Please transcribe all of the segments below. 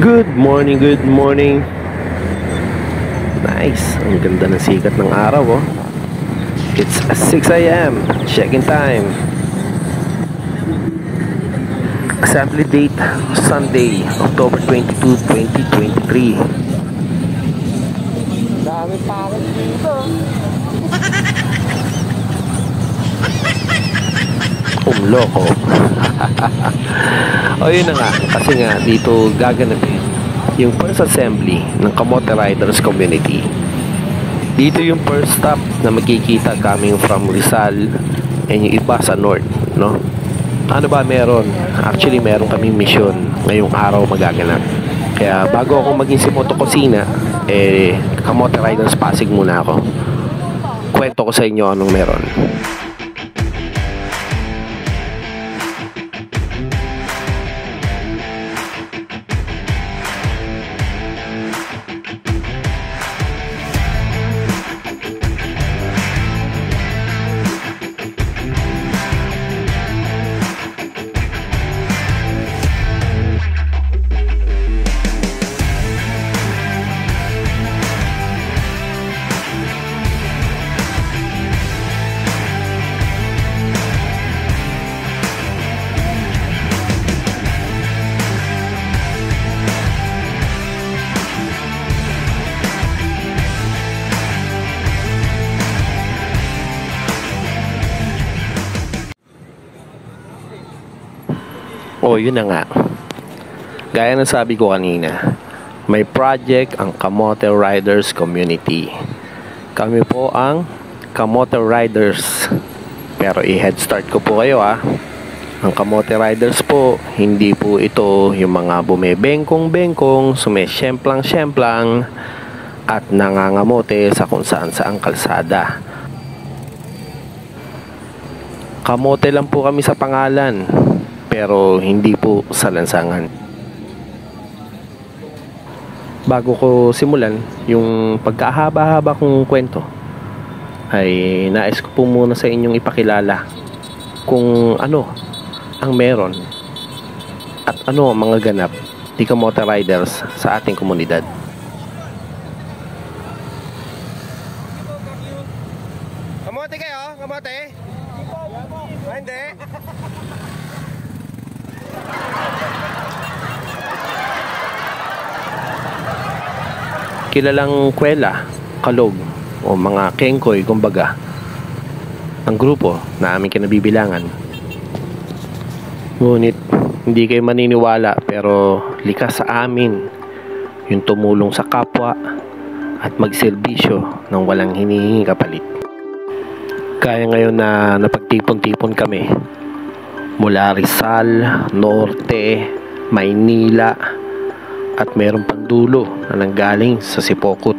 Good morning, good morning. Nice, ang ganda ng sikat ng araw oh. It's 6 a.m. Check-in time. Assembly date Sunday, October 22, 2023. Dami package dito. Loko. O yun na nga, kasi nga dito gaganapin yung first assembly ng Kamote Riders Community. Dito yung first stop na makikita coming from Rizal and yung iba sa North, no? Ano ba meron? Actually meron kaming mission ngayong araw magaganap. Kaya bago ako maging si Moto Kusina, Kamote Riders Pasig muna ako. Kwento ko sa inyo anong meron. Yun na nga. Gaya ng sabi ko kanina, may project ang Kamote Riders Community. Kami po ang Kamote Riders. Pero i-head start ko po kayo ha. Ang Kamote Riders po, hindi po ito yung mga bumebengkong-bengkong, sumesyemplang-syemplang at nangangamote sa kung saan-saang kalsada. Kamote lang po kami sa pangalan, pero hindi po sa lansangan. Bago ko simulan yung pagkahaba-haba kong kwento, ay nais ko po muna sa inyong ipakilala kung ano ang meron at ano ang mga ganap ni Kamote Riders sa ating komunidad. Kamote kayo? Kamote? Hindi. Kilalang kwela, kalog o mga kengkoy kumbaga ang grupo na aming kinabibilangan. Ngunit hindi kayo maniniwala pero likas sa amin yung tumulong sa kapwa at magserbisyo ng walang hinihingi kapalit. Kaya ngayon na napagtipon-tipon kami mula Rizal, Norte, Maynila at mayroong pandulo na nanggaling sa Sipokot.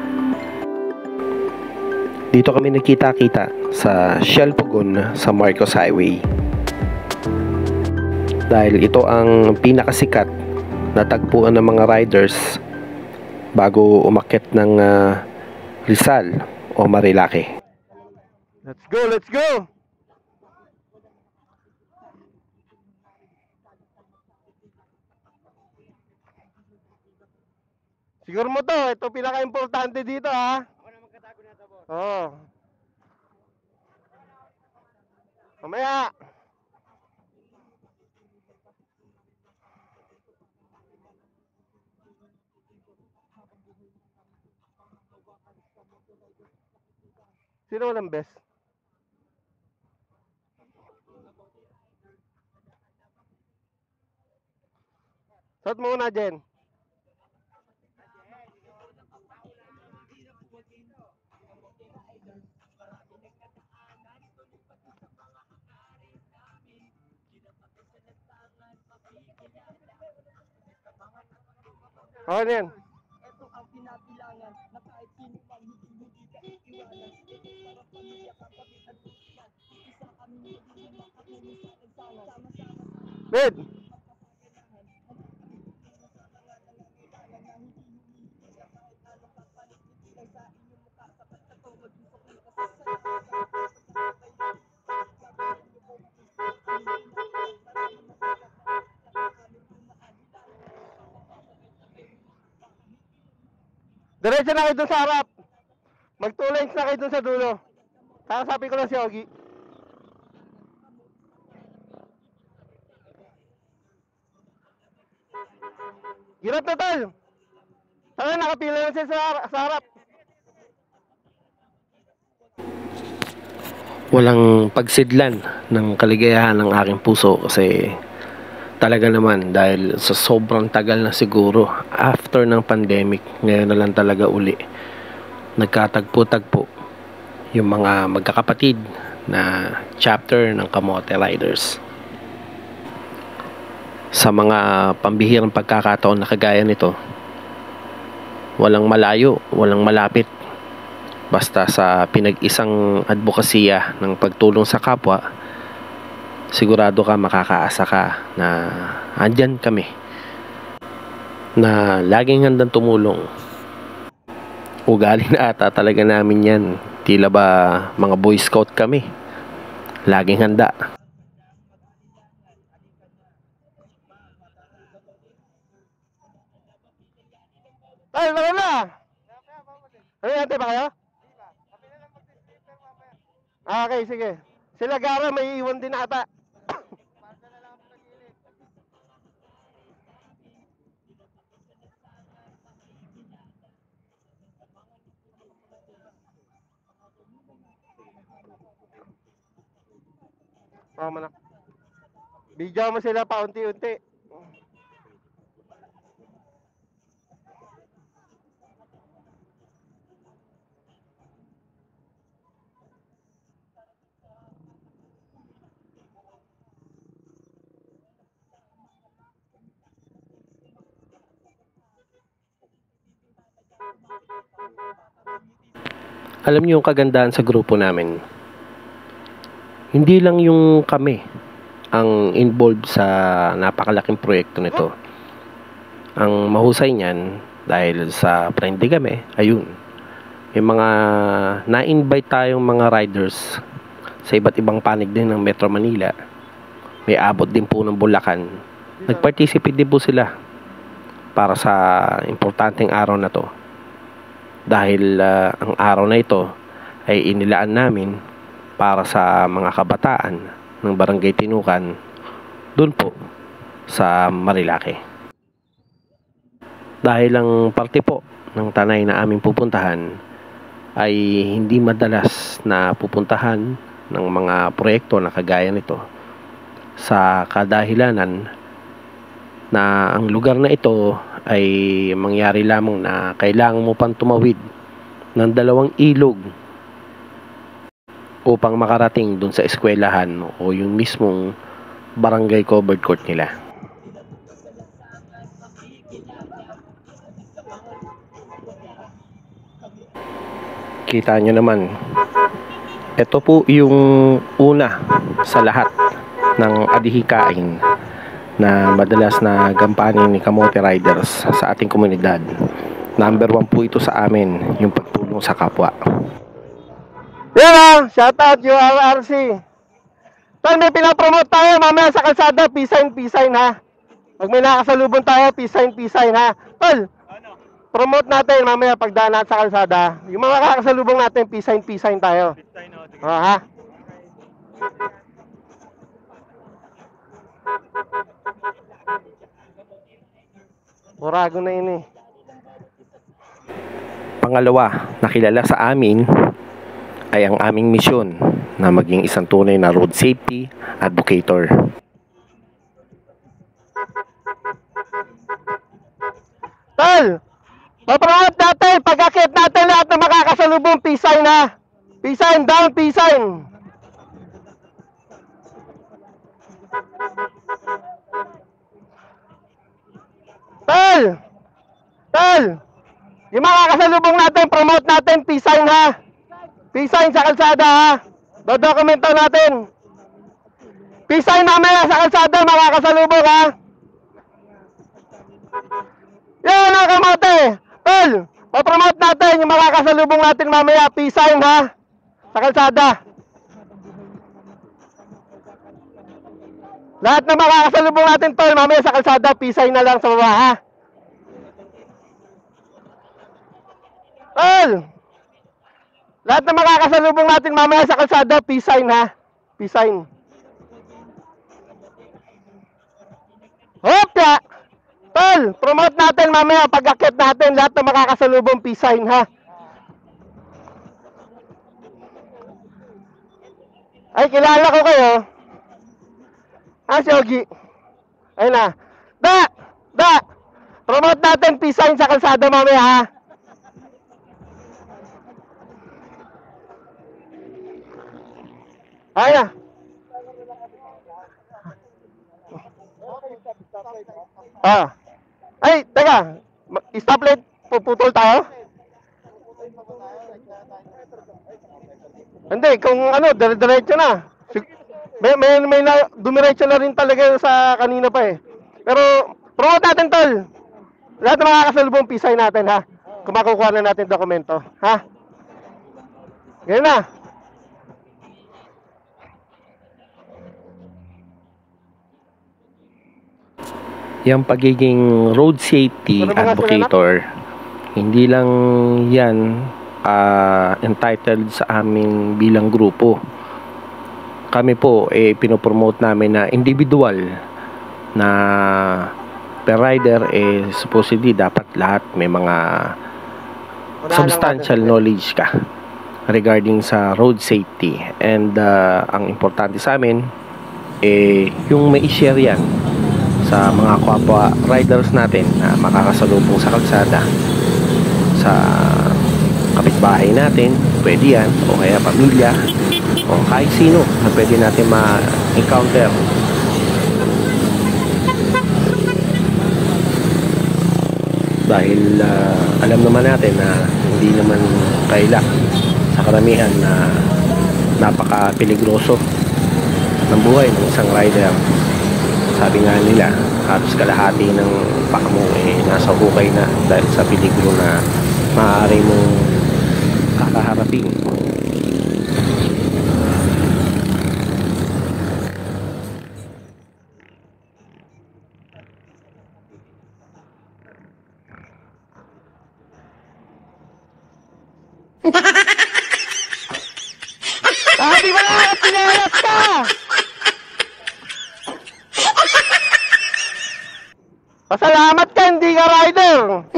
Dito kami nagkita-kita sa Shell Pugon sa Marcos Highway. Dahil ito ang pinakasikat na tagpuan ng mga riders bago umakyat ng Rizal o Marilake. Let's go, let's go! Siguro mo to, ito pinaka-importante dito ha. Ako na magkatago na ito, boss. Oo. Mamaya. Sino walang best? Sot mo muna, Jen. Okay na yan. Ito ang pinabilangan na kahit sino pang hindi ka iiwanan. Ito para pamilya kapatid at tutunan. Isa kami hindi makatulong sa lansangan. Sama-sama. Bed! Diretso na kayo dun sa harap. Mag-2 lanes na kayo dun sa dulo. Kakasapin ko lang si Ogie. Girap na tol. Sana nakapila na siya sa harap. Walang pagsidlan ng kaligayahan ng aking puso kasi talaga naman dahil sa sobrang tagal na siguro after ng pandemic, ngayon na lang talaga uli nagkatagpo-tagpo yung mga magkakapatid na chapter ng Kamote Riders. Sa mga pambihirang pagkakataon na kagaya nito, walang malayo, walang malapit. Basta sa pinag-isang advokasya ng pagtulong sa kapwa, sigurado ka makakaasa ka na andyan kami, na laging handang tumulong. Ugali na ata talaga namin yan. Tila ba mga Boy Scout kami, laging handa. Tol, baka na. Ano yan, ba kayo? Okay, sige. Sila Gara may iwan din ata. Oh, manak. Bigyan mo sila paunti-unti. Alam niyo yung kagandahan sa grupo namin, hindi lang yung kami ang involved sa napakalaking proyekto nito. Ang mahusay niyan, dahil sa friendly kami, ayun, may mga na-invite tayong mga riders sa iba't ibang panig din ng Metro Manila. May abot din po ng Bulacan. Nag-participate din po sila para sa importanteng araw na to. Dahil ang araw na ito ay inilaan namin para sa mga kabataan ng Barangay Tinukan doon po sa Marilake. Dahil ang parte po ng Tanay na aming pupuntahan ay hindi madalas na pupuntahan ng mga proyekto na kagaya nito, sa kadahilanan na ang lugar na ito ay mangyari lamang na kailangan mo pang tumawid ng 2 ilog upang makarating dun sa eskwelahan o yung mismong barangay covered court nila. Kita nyo naman, ito po yung una sa lahat ng adihikain na madalas na gampanin ni Kamote Riders sa ating komunidad. Number 1 po ito sa amin, yung pagtulong sa kapwa. Yan shout out URRC. Tol, may pinapromote tayo mamaya sa kalsada, pisign ha. Pag may nakasalubong tayo, pisign ha. Tol, promote natin mamaya pagdaan natin sa kalsada. Yung mga kakasalubong natin, pisign tayo. Ha? Burago na yun eh. Pangalawa, nakilala sa amin ay ang aming misyon na maging isang tunay na road safety advocator. Tol, papromote natin, pag-akit natin lahat ng makakasalubong, pisign ha. Pisign down, pisign. Tol, yung makakasalubong natin, promote natin, pisign ha. Pisign sa kalsada ha. Dodokumento natin. Pisign mamaya sa kalsada, makakasalubong ha. Yan ang Kamote. Tol, papromote natin yung makakasalubong natin mamaya, pisign ha. Sa kalsada. Lahat na makakasalubong natin, tol, mamaya sa kalsada, pisign na lang sa baba ha. Tol! Lahat na makakasalubong natin mamaya sa kalsada, peace sign ha. Peace sign. Hopya! Tol, promote natin mamaya pag-akit natin lahat na makakasalubong, peace sign ha. Ay, kilala ko kayo. Ah, si Ogie. Ayun na. Da! Promote natin, peace sign sa kalsada mamaya ha. Ay na. Ay, teka. Stoplight, puputol tayo? Hindi, kung ano, dire-diretso na. May dumiretso na rin talaga sa kanina pa eh. Pero, promote natin, tol. Lahat na makakasalubong, peace sign natin ha. Kung makukuha na natin dokumento. Ha? Ganyan na. Yung pagiging road safety Ano ba nga advocator, hindi lang yan entitled sa aming bilang grupo. Kami po pinopromote namin na individual na per rider supposedly dapat lahat may mga substantial knowledge ka regarding sa road safety. And ang importante sa amin yung may i-share yan sa mga kapwa riders natin na makakasalubong sa kalsada, sa kapitbahay natin, pwede yan, o kaya pamilya, o kahit sino na pwede natin ma-encounter. Dahil alam naman natin na hindi naman kaila sa karamihan na napaka-peligroso ng buhay ng isang rider. Sabi nga nila, halos kalahati ng paa mo nasa hukay na dahil sa peligro na maaari mong kakaharapin. Sabi mo na, pinalas ka! Pasalamat ka, hindi ka rider.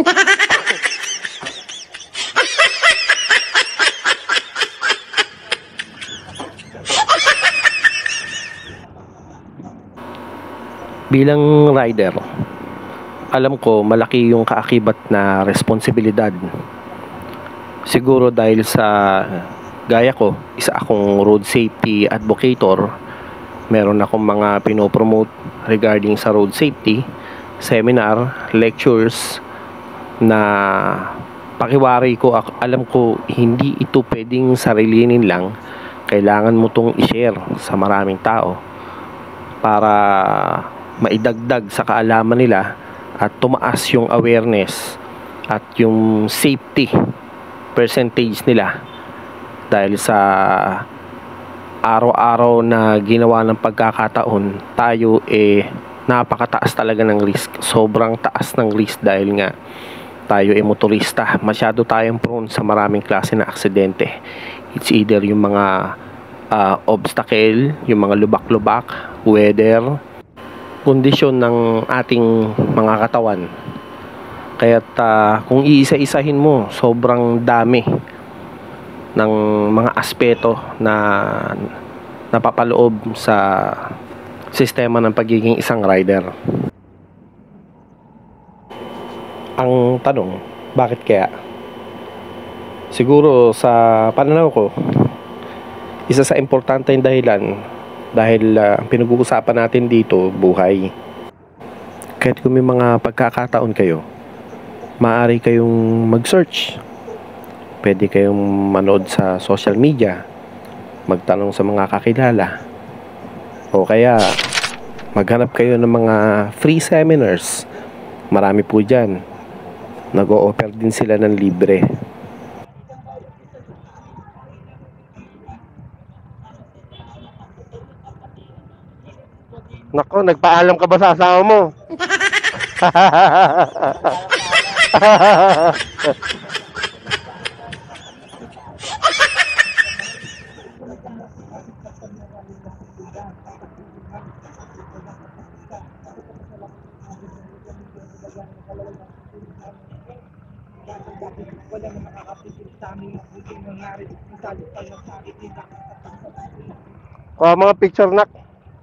Bilang rider, alam ko malaki yung kaakibat na responsibilidad. Siguro dahil sa gaya ko, isa akong road safety advocator, meron akong mga pinopromote regarding sa road safety, seminar, lectures na pakiwari ko. Alam ko hindi ito pwedeng sarilinin lang, kailangan mo tong i-share sa maraming tao para maidagdag sa kaalaman nila at tumaas yung awareness at yung safety percentage nila. Dahil sa araw-araw na ginawa ng pagkakataon, tayo napakataas talaga ng risk. Sobrang taas ng risk dahil nga tayo motorista. Masyado tayong prone sa maraming klase na aksidente. It's either yung mga obstacle, yung mga lubak-lubak, weather, kondisyon ng ating mga katawan. Kaya't kung iisa-isahin mo, sobrang dami ng mga aspeto na napapaloob sa sistema ng pagiging isang rider. Ang tanong, bakit kaya? Siguro sa pananaw ko, isa sa importanteng dahilan dahil pinag-uusapan natin dito, buhay. Kahit kung may mga pagkakataon kayo, maaari kayong mag-search. Pwede kayong manood sa social media, magtanong sa mga kakilala, o kaya maghanap kayo ng mga free seminars. Marami po dyan. Nag-o-offer din sila ng libre. Nako, nagpaalam ka ba sa asawa mo? Walang makakapigil sa aming mabuting nangyari. Masalo pa lang sa akin din. Kuha mga picture nak.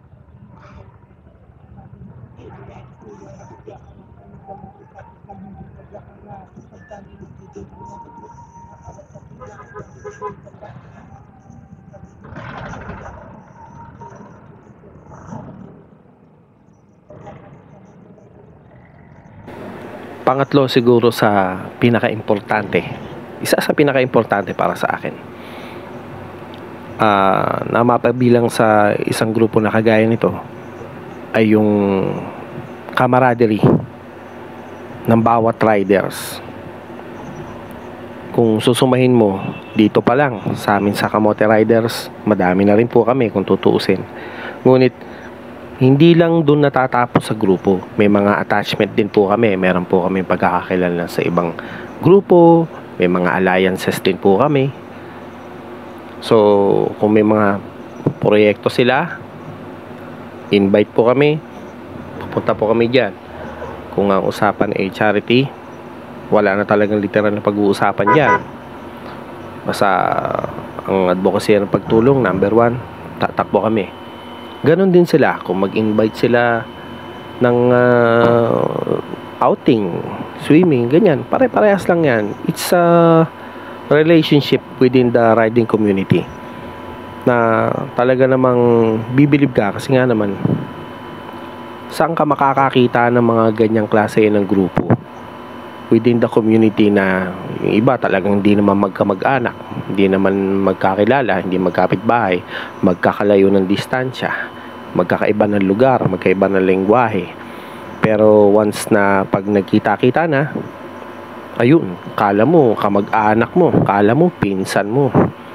Pangatlo siguro sa pinaka-importante, isa sa pinaka-importante para sa akin, na mapabilang sa isang grupo na kagaya nito ay yung camaraderie ng bawat riders. Kung susumahin mo dito pa lang sa amin sa Kamote Riders, madami na rin po kami kung tutuusin. Ngunit hindi lang doon natatapos sa grupo. May mga attachment din po kami. Meron po kami pagkakakilala sa ibang grupo. May mga alliances din po kami. So, kung may mga proyekto sila, invite po kami. Pupunta po kami dyan. Kung ang usapan ay charity, wala na talagang literal na pag-uusapan dyan. Basta ang advocacy ng pagtulong, number 1, tatakbo kami. Ganon din sila kung mag-invite sila ng outing, swimming, ganyan. Pare-parehas lang yan. It's a relationship within the riding community na talaga namang bibilib ka kasi nga naman saan ka makakakita ng mga ganyang klase ng grupo within the community na yung iba talagang hindi naman magkamag-anak, hindi naman magkakilala, hindi magkapitbahay, magkakalayo ng distansya, magkakaiba ng lugar, magkaiba ng lengguwahe. Pero once na pag nagkita-kita na, ayun, kala mo kamag-anak mo, kala mo pinsan mo.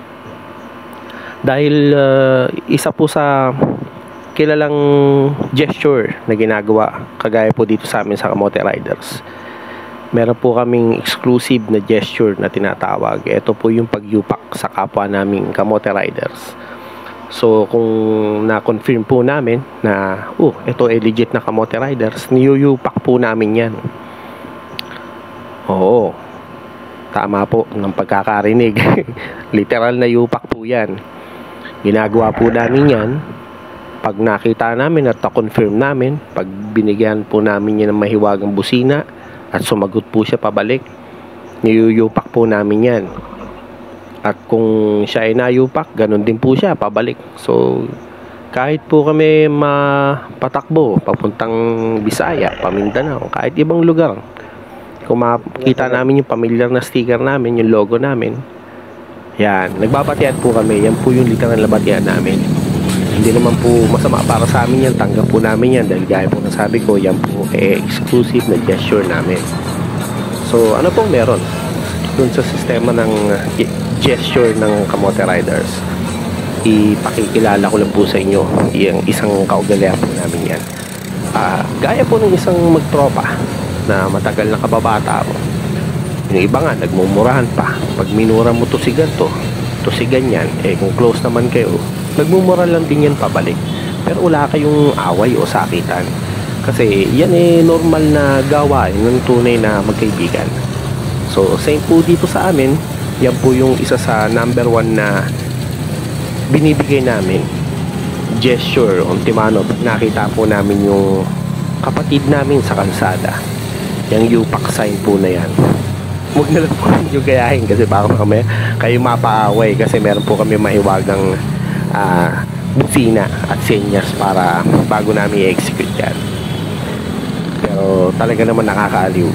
Dahil isa po sa kilalang gesture na ginagawa kagaya po dito sa amin sa Kamote Riders, meron po kaming exclusive na gesture na tinatawag. Ito po yung pagyupak sa kapwa naming Kamote Riders. So kung na-confirm po namin na ito ay legit na Kamote Riders, niyuyupak po namin yan. Oo, tama po ng pagkakarinig. Literal na yupak po yan. Ginagawa po namin yan pag nakita namin at na-confirm namin, pag binigyan po namin yan ng mahiwagang busina at sumagot po siya pabalik, niyuyupak po namin yan. At kung siya ay nayupak, ganun din po siya pabalik. So kahit po kami mapatakbo papuntang Bisaya, Pamindanao, kahit ibang lugar, kung makita namin yung familiar na sticker namin, yung logo namin, yan, nagbabatian po kami. Yan po yung literal na batian namin. Hindi naman po masama para sa amin yan. Tanggap po namin yan dahil gaya po nasabi ko, yan po exclusive na gesture namin. So ano pong meron dun sa sistema ng gesture ng Kamote Riders? Ipakikilala ko lang po sa inyo yung isang kaugalian po namin yan. Gaya po ng isang magtropa na matagal na kababata mo. Yung iba nga nagmumurahan pa. Pag minura mo to si ganto, to si ganyan, kung close naman kayo, nagmumura lang din yan pabalik. Pero wala kayong away o sakitan. Kasi yan normal na gawain ng tunay na magkaibigan. So same po dito sa amin. Yan po yung isa sa number 1 na binibigay namin gesture ultimano pag nakita po namin yung kapatid namin sa kalsada. Yung yupak sign po na yan, huwag na lang po yung gayahin kasi baka kami kayo mapaaway kasi meron po kami mahiwagang busina at senyas para bago namin i-execute yan. Pero talaga naman nakakaaliw.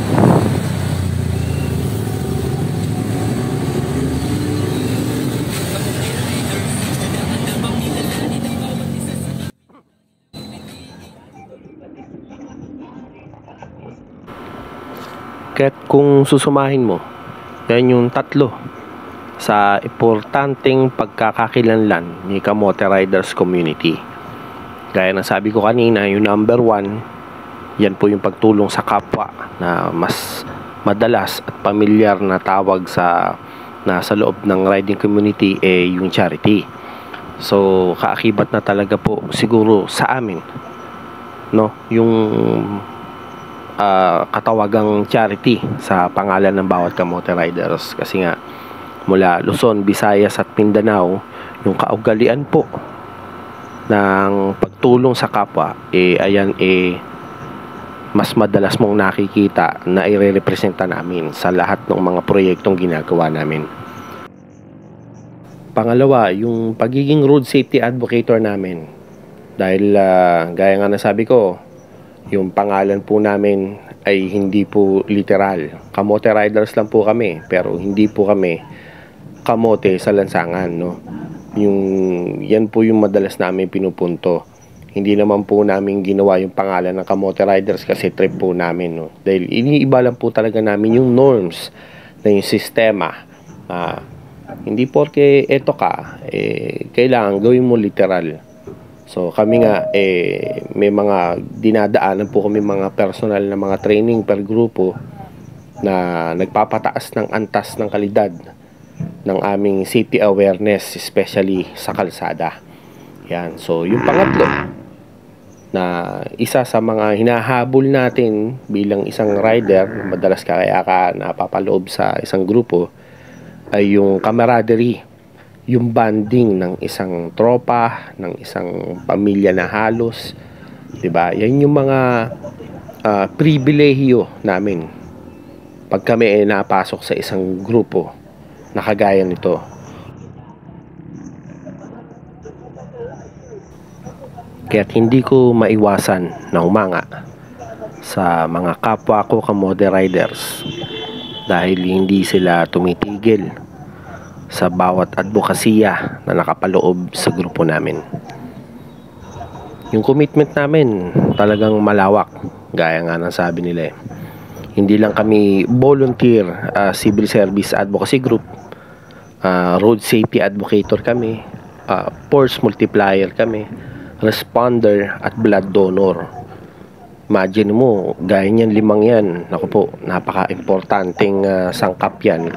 Kaya't kung susumahin mo, yan yung tatlo sa importanteng pagkakakilanlan ni Kamote Riders Community. Gaya ng sabi ko kanina, yung number 1, yan po yung pagtulong sa kapwa na mas madalas at pamilyar na tawag sa loob ng riding community yung charity. So kaakibat na talaga po siguro sa amin, no, yung katawagang charity sa pangalan ng bawat kamote riders, kasi nga mula Luzon, Visayas at Mindanao, yung kaugalian po ng pagtulong sa kapwa, ayan, mas madalas mong nakikita na irerepresenta namin sa lahat ng mga proyektong ginagawa namin. Pangalawa, yung pagiging road safety advocator namin. Dahil gaya nga nasabi ko, yung pangalan po namin ay hindi po literal. Kamote riders lang po kami, pero hindi po kami kamote sa lansangan, no? Yan po yung madalas namin pinupunto. Hindi naman po namin ginawa yung pangalan ng kamote riders kasi trip po namin, no? Dahil iniiba lang po talaga namin yung norms na yung sistema. Hindi porke eto ka, kailangan gawin mo literal. So kami nga, may mga dinadaanan po kami, mga personal na mga training per grupo na nagpapataas ng antas ng kalidad ng aming safety awareness, especially sa kalsada. Yan. So yung pangatlo na isa sa mga hinahabol natin bilang isang rider, madalas kaya ka napapaloob sa isang grupo, ay yung camaraderie, yung bonding ng isang tropa, ng isang pamilya na halos, 'di ba? Yan yung mga pribilehiyo namin pag kami napasok sa isang grupo na kagaya nito. Kaya't hindi ko maiwasan na humanga sa mga kapwa ko kamote riders dahil hindi sila tumitigil sa bawat advokasya na nakapaloob sa grupo namin. Yung commitment namin talagang malawak, gaya nga ng sabi nila. Hindi lang kami volunteer civil service advocacy group, road safety advocator kami, force multiplier kami, responder at blood donor. Imagine mo, gaya niyan, 5 yan. Naku po, napaka-importanting sangkap yan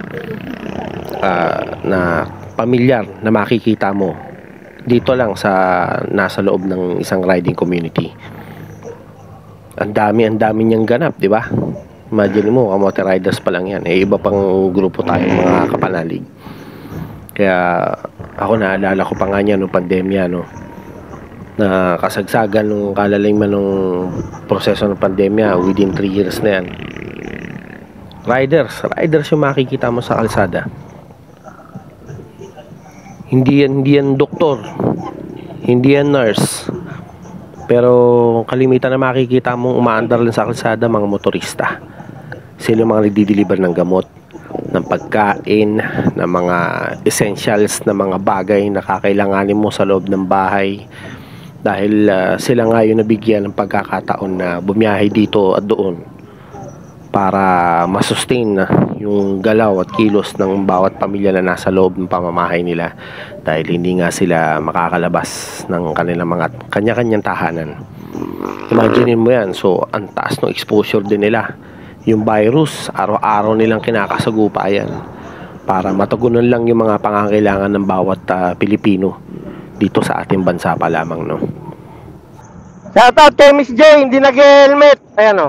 na pamilyar na makikita mo dito lang sa nasa loob ng isang riding community. Ang dami niyang ganap, di ba? Imagine mo, kamote riders pa lang yan. Iba pang grupo tayo, mga kapanalig. Kaya ako naalala ko pa nga niya noong pandemya, no? Na kasagsagan nung kalaliman nung proseso ng pandemya, within 3 years na yan. Riders yung makikita mo sa kalsada. Hindi yan doktor, hindi yan nurse, pero kalimitan na makikita mong umaandar lang sa kalsada, mga motorista. Sila mga nagdi-deliver ng gamot, ng pagkain, ng mga essentials na mga bagay na kakailanganin mo sa loob ng bahay. Dahil sila nga yung nabigyan ng pagkakataon na bumiyahe dito at doon para masustain yung galaw at kilos ng bawat pamilya na nasa loob ng pamamahay nila, dahil hindi nga sila makakalabas ng kanilang mga kanya-kanyang tahanan. Imagine mo yan. So ang taas ng exposure din nila. Yung virus, araw-araw nilang kinakasagupa yan para matugunan lang yung mga pangangailangan ng bawat Pilipino dito sa ating bansa pa lamang, no? Shoutout kay Miss J, hindi nag-helmet. Ayan, o.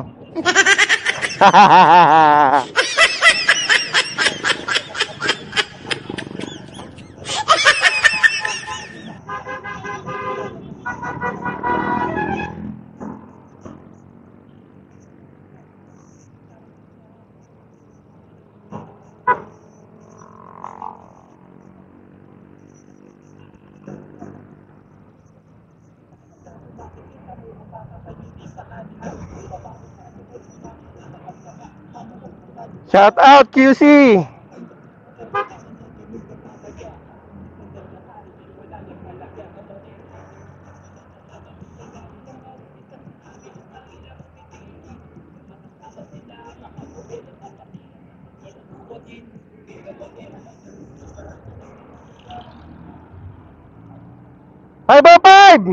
Shout out QC. Five.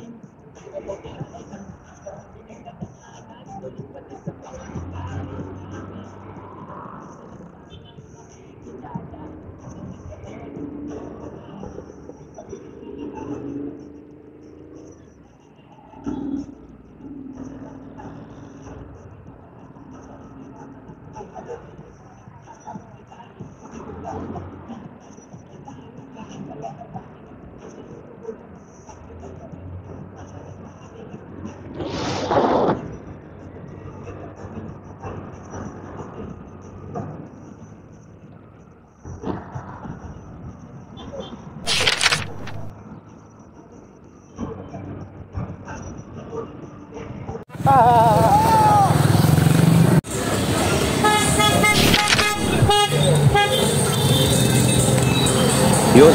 Yun.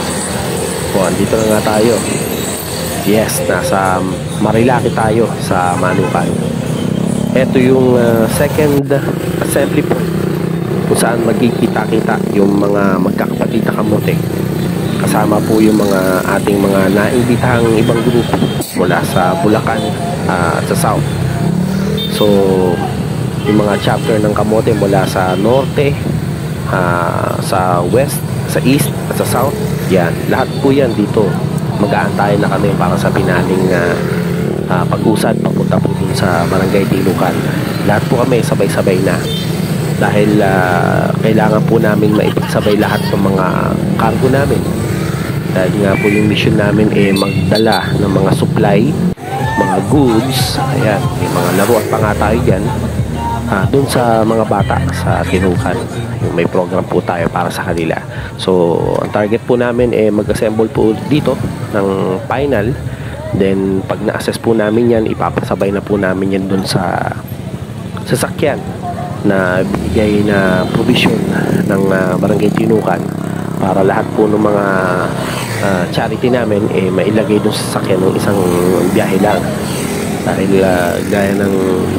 O, andito na nga tayo. Yes, nasa Marilaki tayo sa Manukan. Ito yung second assembly point kung saan magkikita-kita yung mga magkakapatid na kamote. Kasama po yung mga ating mga naimbitahang ibang grupo mula sa Bulacan at sa South. So, yung mga chapter ng kamote mula sa Norte, sa West, sa East at sa South, yan, lahat po yan dito. Mag-aantay na kami para sa pinaling pag-usad papunta po dun sa Barangay Tinukan. Lahat po kami sabay-sabay na dahil kailangan po namin maipagsabay lahat ng mga cargo namin, dahil nga po yung mission namin magdala ng mga supply, mga goods. Ayan, may mga laruan pa nga tayo dyan dun sa mga bata sa Tinukan. Yung may program po tayo para sa kanila. So ang target po namin mag-assemble po dito ng final. Then pag na-assess po namin yan, ipapasabay na po namin yan dun sa sasakyan na bigay na provision ng Barangay Tinukan para lahat po ng mga charity namin mailagay dun sa sasakyan ng isang biyahe lang. Dahil gaya ng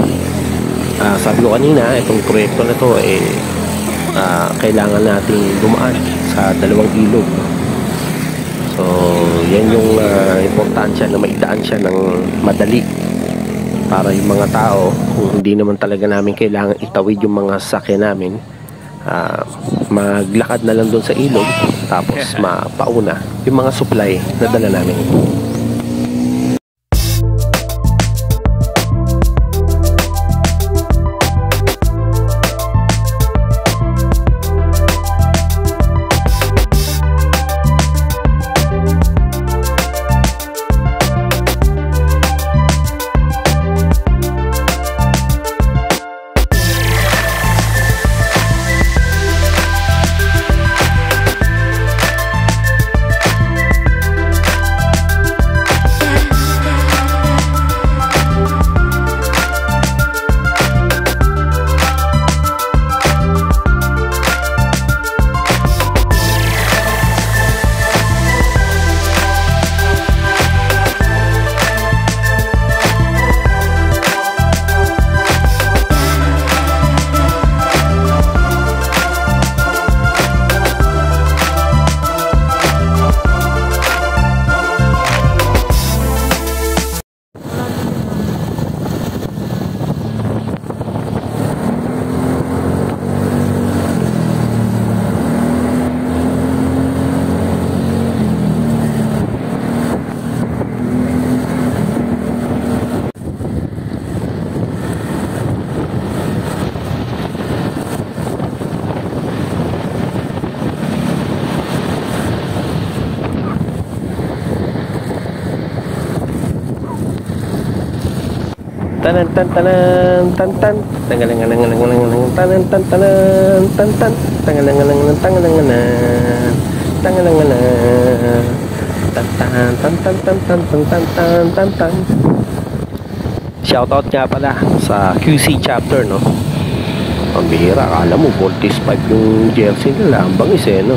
sabi ko kanina, itong proyekto na to kailangan nating dumaan sa dalawang ilog. So yan yung importansya na maidaan siya ng madali para yung mga tao, kung hindi naman talaga namin kailangan itawid yung mga sasakyan namin, maglakad na lang doon sa ilog, tapos mapauna yung mga supply na dala namin. Tanan tan tanan tan tan tangalangalangalangalang tanan tan tanan tan tan tangalangalangalang tangalangalang tangalangalang tan tan tan tan tan tan tan tan tan tan. Shoutout nga pala sa QC chapter, no? Ang bihira, akala mo Voltis 5 yung jersey nila, ang bangis no?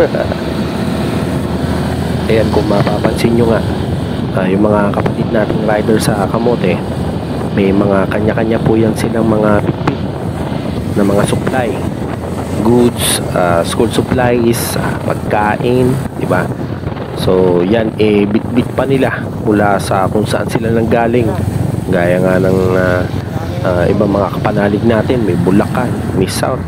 Ayan, kung mapapansin nyo nga, yung mga kapatid nating rider sa kamote, may mga kanya-kanya po yan silang mga bitbit na mga supply, goods, school supplies, pagkain, diba? So yan bit-bit pa nila mula sa kung saan sila nanggaling, gaya nga ng ibang mga kapanalig natin. May Bulacan, may South.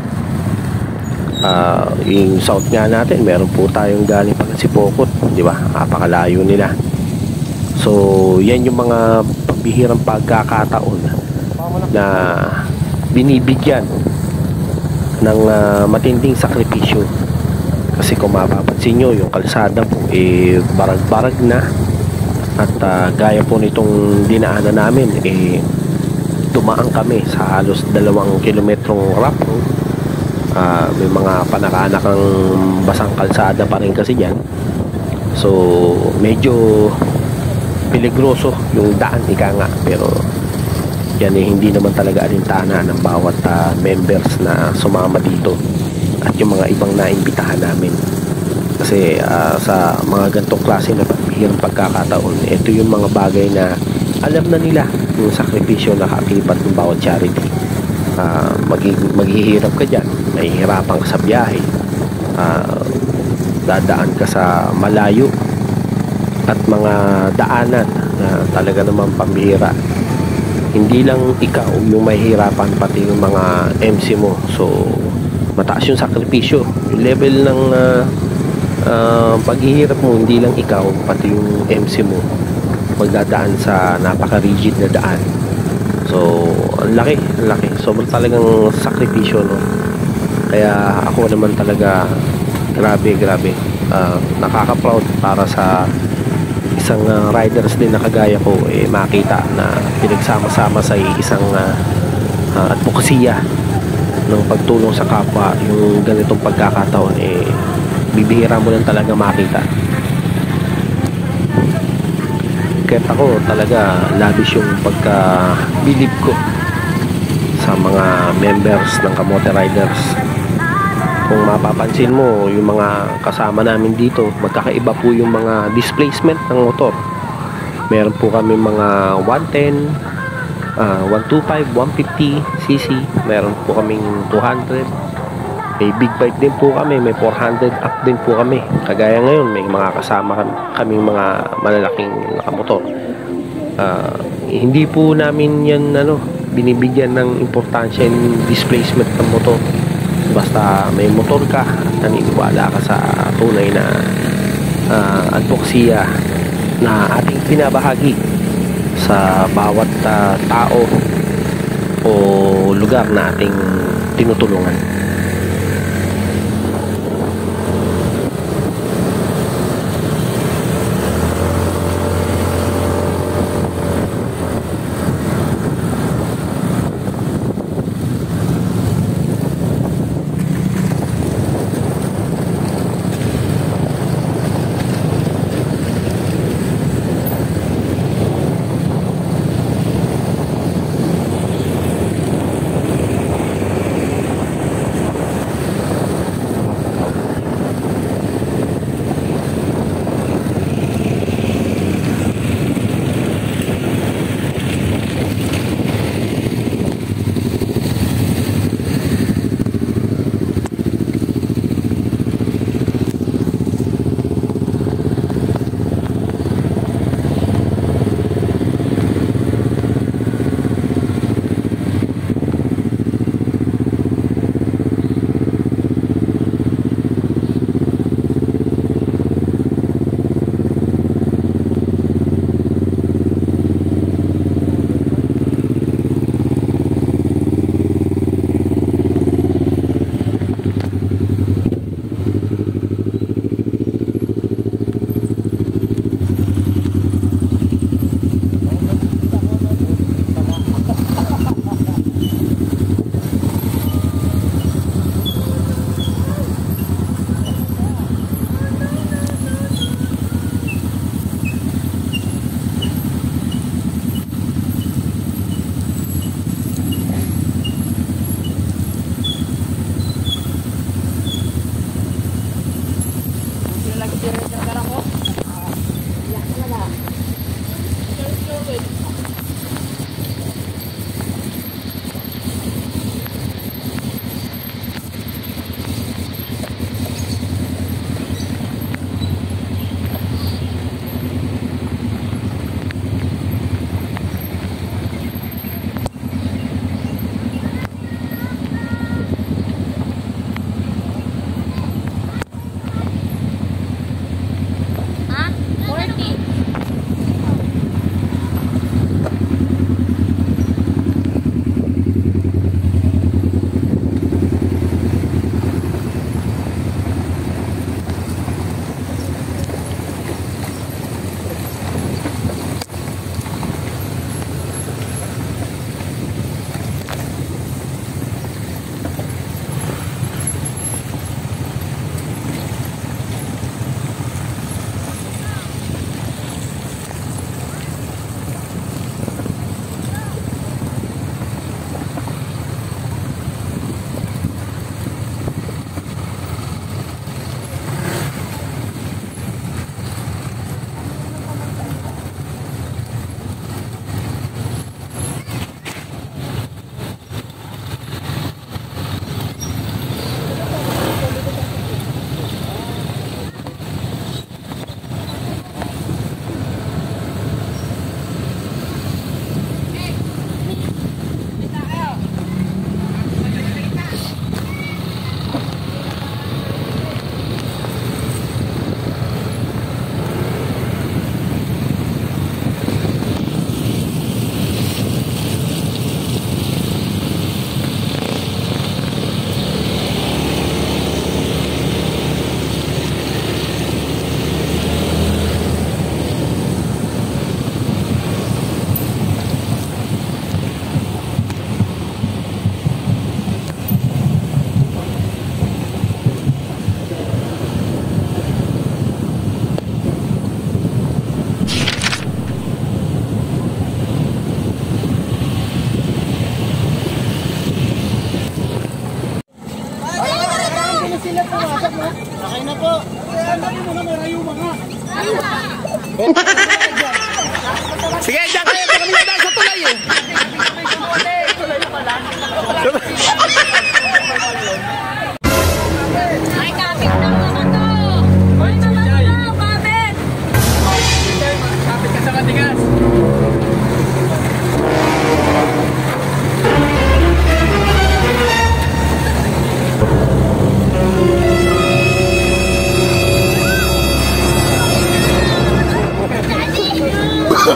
Yung South nga natin, meron po tayong galing pa si Pokot, di ba? Napakalayo nila. So yan yung mga pambihirang pagkakataon na binibigyan ng matinding sakripisyo. Kasi kung mapapansin nyo, yung kalsada po barag-barag na. At gaya po nitong dinaanan namin, dumaan kami sa halos 2 kilometrong rough road. May mga panakanakang basang kalsada pa rin kasi dyan. So medyo peligroso yung daan, ika nga. Pero yan hindi naman talaga alintana ng bawat members na sumama dito at yung mga ibang naimbitahan namin. Kasi sa mga ganitong klase na pagbihirang pagkakataon, ito yung mga bagay na alam na nila yung sakripisyo na kaakibat ng bawat charity. Maghihirap ka dyan, mahihirapan ka sa biyahe, dadaan ka sa malayo at mga daanan na talaga naman pambihira. Hindi lang ikaw yung mahihirapan, pati yung mga MC mo. So mataas yung sakripisyo, yung level ng paghihirap mo. Hindi lang ikaw, pati yung MC mo magdadaan sa napaka-rigid na daan. So ang laki. Sobrang talagang sakripisyo, no? Kaya ako naman talaga, grabe, nakaka-proud para sa isang riders din na kagaya ko, makita na pinagsama-sama sa isang advokasya ng pagtulong sa kapwa. Yung ganitong pagkakataon, bibihira mo lang talaga makita. Kaya ako talaga labis yung pagka-believe ko sa mga members ng Kamote Riders. Kung mapapansin mo, yung mga kasama namin dito, magkakaiba po yung mga displacement ng motor. Meron po kami mga 110, 125, 150cc. Meron po kaming 200. May big bike din po kami, may 400 up din po kami. Kagaya ngayon, may mga kasama kaming mga malalaking nakamotor. Hindi po namin yan binibigyan ng importansya yung displacement ng motor. Basta may motor ka at naniniwala ka sa tunay na advocacy na ating pinabahagi sa bawat tao o lugar na ating tinutulungan.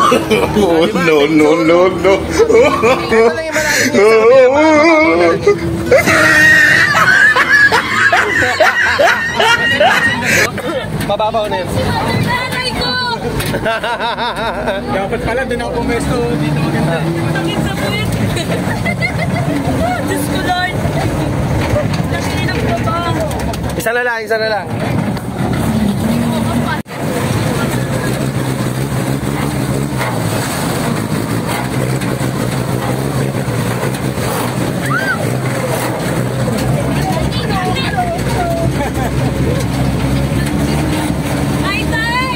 No, no, no, no. Ito lang yung malalim. Mababaw na yun. Nanay ko! Dapat pala doon ako pumesto dito maganda. Sakit sa puwit! Diyos ko, Lord! Nakilinap ko ba? Isa na lang, isa na lang. Ay, tay!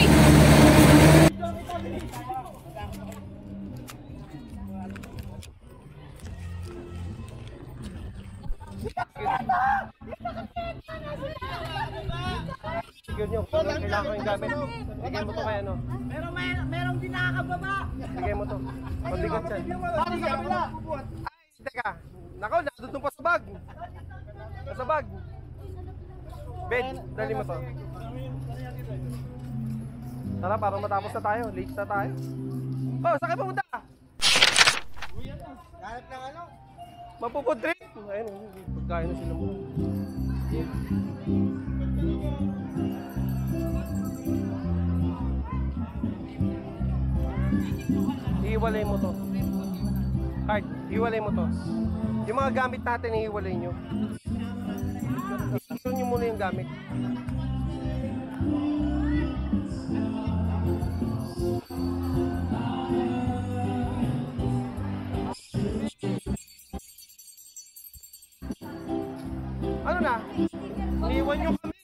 Yun yung kailangan ko yung gamit. Bigay mo to kay ano. Merong din nakakababa. Bigay mo to. Mabigat yan. Ay, teka. Nako, nandun pa sa bag. Sa bag. Bed, dali mo to. Tara, para matapos na tayo. Late na tayo. Oh, saan kayo pumunta? Hanap ng ano? Mapupudrik. Ayun, pagkain na sila mo. Ihiwalay mo to. Heart, ihiwalay mo to. Yung mga gamit natin, ihiwalay nyo. Gusto nyo muna yung gamit. Ano na? Iiwan nyo kami.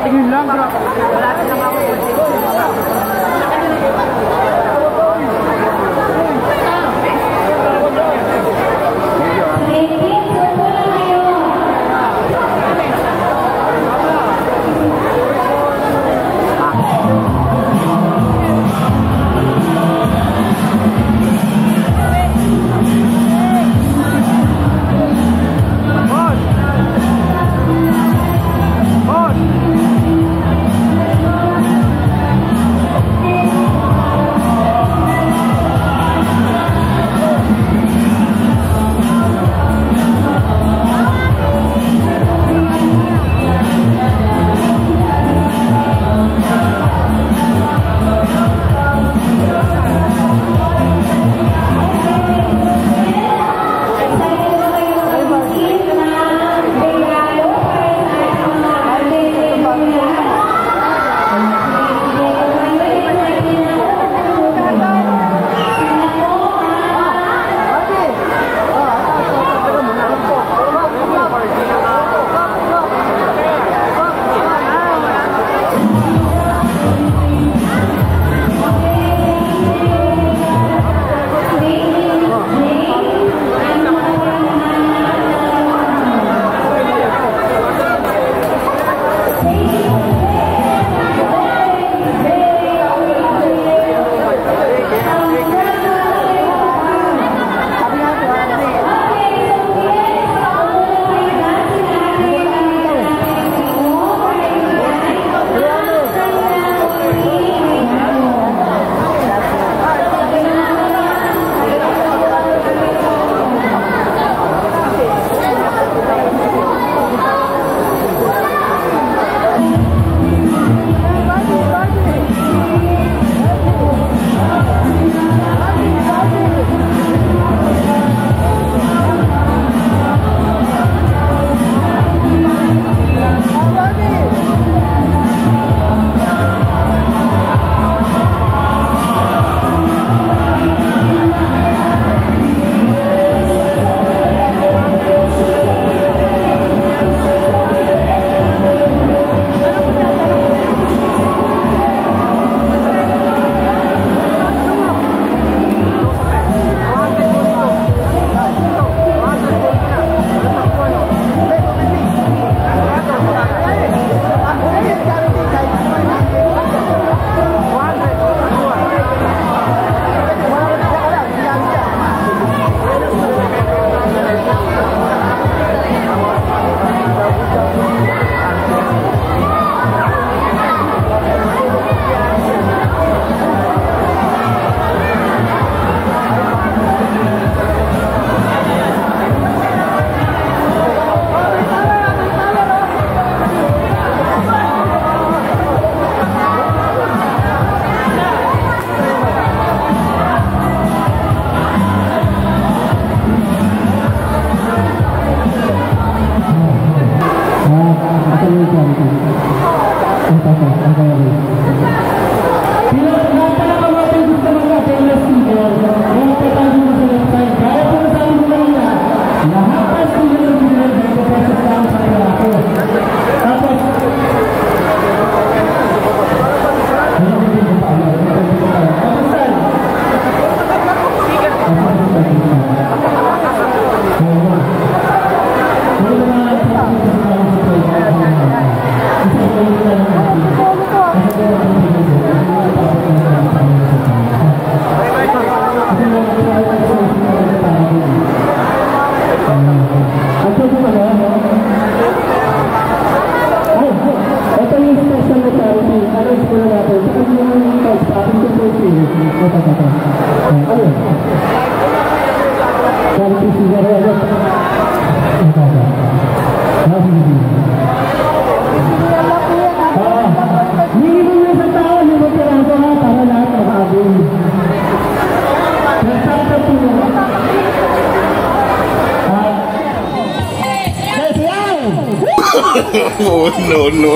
Oh, no, no,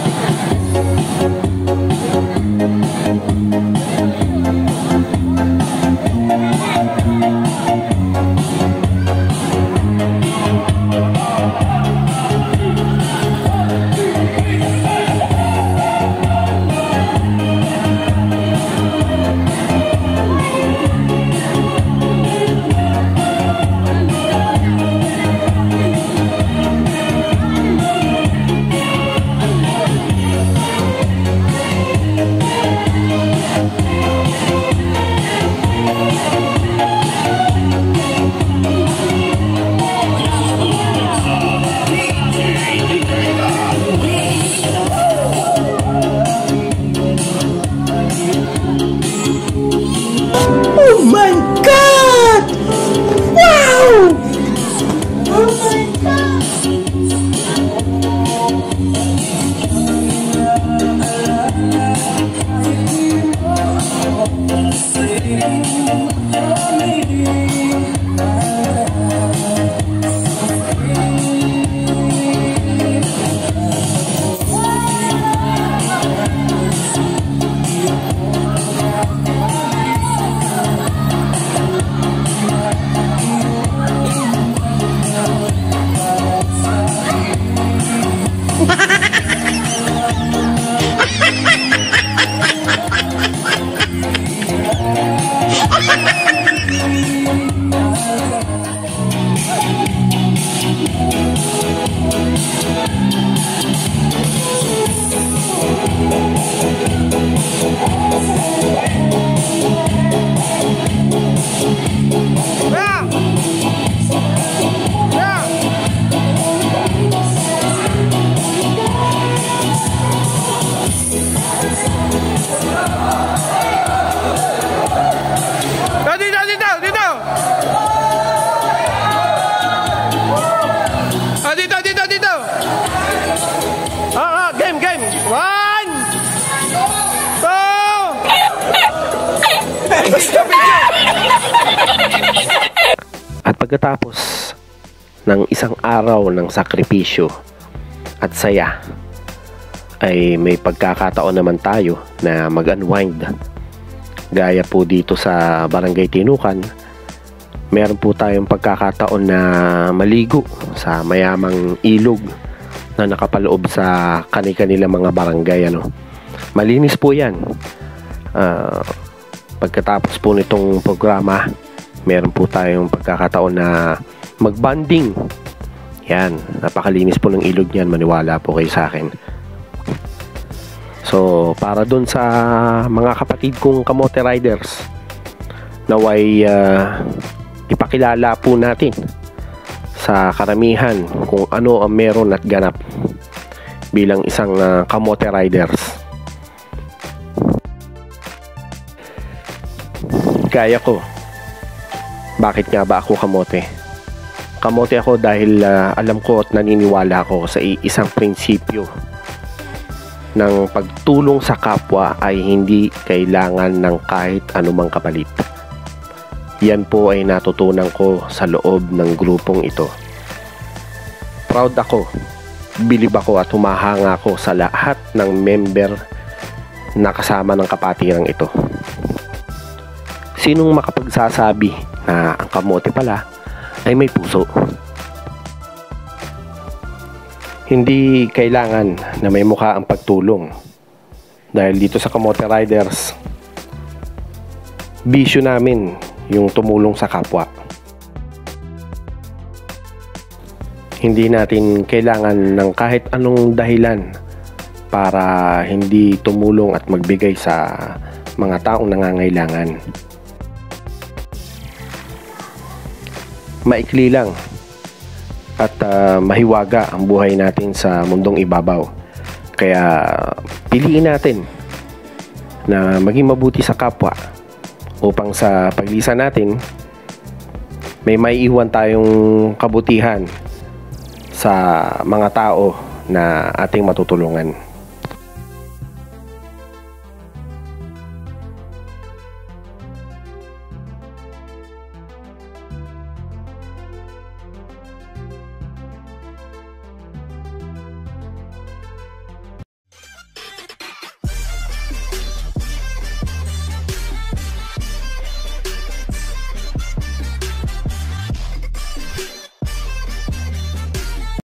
no, no. Oh my God! Wow! Oh my God! At pagkatapos ng isang araw ng sakripisyo at saya, ay may pagkakataon naman tayo na mag-unwind. Gaya po dito sa Barangay Tinukan, meron po tayong pagkakataon na maligo sa mayamang ilog na nakapaloob sa kani-kanilang mga barangay. Malinis po yan. Pagkatapos po nitong programa, meron po tayong pagkakataon na mag-bonding. Yan, napakalinis po ng ilog niyan, maniwala po kayo sa akin. So, para dun sa mga kapatid kong kamote riders, naway ipakilala po natin sa karamihan kung ano ang meron at ganap bilang isang kamote riders. Gaya ko, bakit nga ba ako kamote? Kamote ako dahil alam ko at naniniwala ako sa isang prinsipyo ng pagtulong sa kapwa ay hindi kailangan ng kahit anumang kapalit. Yan po ay natutunan ko sa loob ng grupong ito. Proud ako, bilib ako at humahanga ako sa lahat ng member na kasama ng kapatirang ito. Sinong makapagsasabi na ang kamote pala ay may puso? Hindi kailangan na may mukha ang pagtulong. Dahil dito sa Kamote Riders, bisyo namin yung tumulong sa kapwa. Hindi natin kailangan ng kahit anong dahilan para hindi tumulong at magbigay sa mga taong nangangailangan. Maikli lang at mahiwaga ang buhay natin sa mundong ibabaw. Kaya piliin natin na maging mabuti sa kapwa upang sa paglisan natin may maiiwan tayong kabutihan sa mga tao na ating matutulungan.